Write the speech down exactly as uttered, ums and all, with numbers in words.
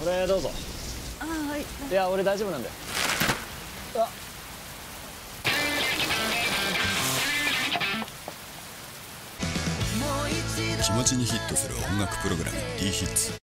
これどうぞ。 ああ、はい。 いや俺大丈夫なんで。あ気持ちにヒットする音楽プログラム D ヒッツ。